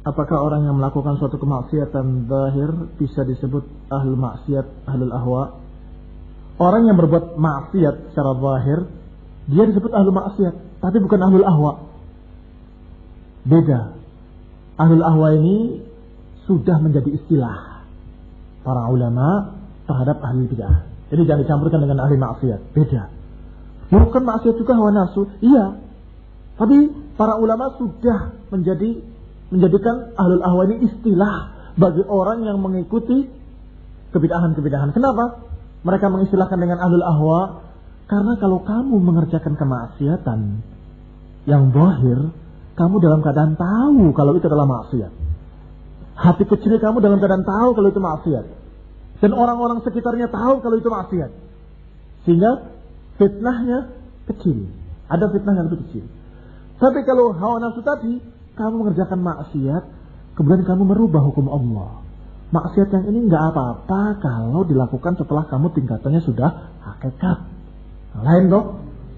apakah orang yang melakukan suatu kemaksiatan zahir bisa disebut ahlul maksiat, ahlul ahwa? Orang yang berbuat maksiat secara zahir, dia disebut ahlul maksiat, tapi bukan ahlul ahwa. Beda. Ahlul ahwa ini sudah menjadi istilah para ulama terhadap ahli bid'ah. Jadi jangan dicampurkan dengan ahli maksiat. Beda. Bukan maksiat juga hawa nafsu. Iya. Tapi para ulama sudah menjadikan ahlul ahwa ini istilah bagi orang yang mengikuti kebid'ahan-kebid'ahan. Kenapa mereka mengistilahkan dengan ahlul ahwa? Karena kalau kamu mengerjakan kemaksiatan yang zahir, kamu dalam keadaan tahu kalau itu adalah maksiat. Hati kecil kamu dalam keadaan tahu kalau itu maksiat. Dan orang-orang sekitarnya tahu kalau itu maksiat. Sehingga fitnahnya kecil. Ada fitnah yang lebih kecil. Tapi kalau hawa nafsu tadi, kamu mengerjakan maksiat, kemudian kamu merubah hukum Allah. Maksiat yang ini nggak apa-apa kalau dilakukan setelah kamu tingkatannya sudah hakikat. Lain dong.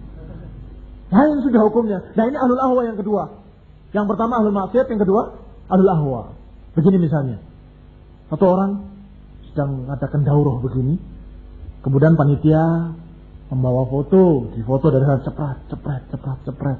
Lain sudah hukumnya. Nah ini ahlul ahwa yang kedua. Yang pertama ahlul maksiat, yang kedua ahlul ahwa. Begini misalnya, satu orang sedang mengadakan daurah begini, kemudian panitia membawa foto, difoto dari sana cepret.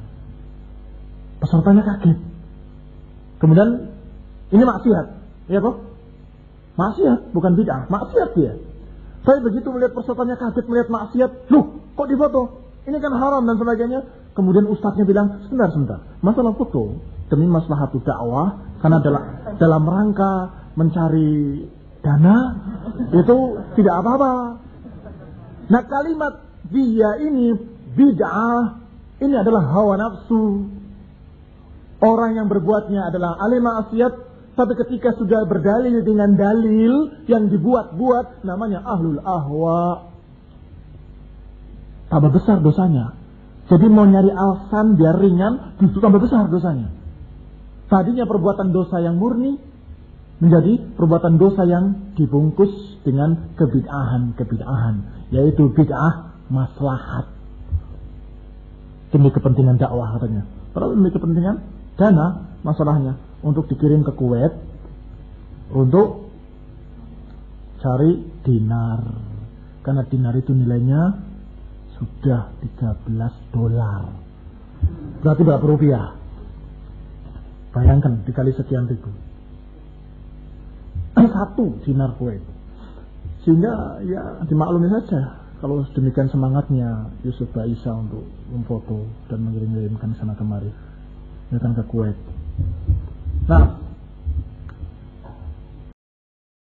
Pesertanya kaget. Kemudian ini maksiat, ya toh? Maksiat, bukan bid'ah, maksiat dia. Saya begitu melihat pesertanya kaget melihat maksiat, loh, kok difoto? Ini kan haram dan sebagainya. Kemudian ustadznya bilang, sebentar, masalah foto demi maslahat dakwah, karena dalam rangka mencari dana itu tidak apa-apa. Nah kalimat dia ini bid'ah, ini adalah hawa nafsu. Orang yang berbuatnya adalah ahli maksiat, tapi ketika sudah berdalil dengan dalil yang dibuat-buat, namanya ahlul ahwa. Tambah besar dosanya. Jadi mau nyari alasan biar ringan, justru tambah besar dosanya. Tadinya perbuatan dosa yang murni menjadi perbuatan dosa yang dibungkus dengan kebid'ahan, yaitu bid'ah maslahat. Demi kepentingan dakwah katanya. Padahal demi kepentingan dana masalahnya untuk dikirim ke Kuwait untuk cari dinar. Karena dinar itu nilainya sudah $13. Berarti berapa rupiah? Bayangkan dikali sekian ribu. Satu dinar Kuwait. Sehingga ya dimaklumi saja kalau demikian semangatnya Yusuf Baisa untuk memfoto dan mengirim-kirimkan sana kemari. Datang ke Kuwait. Nah,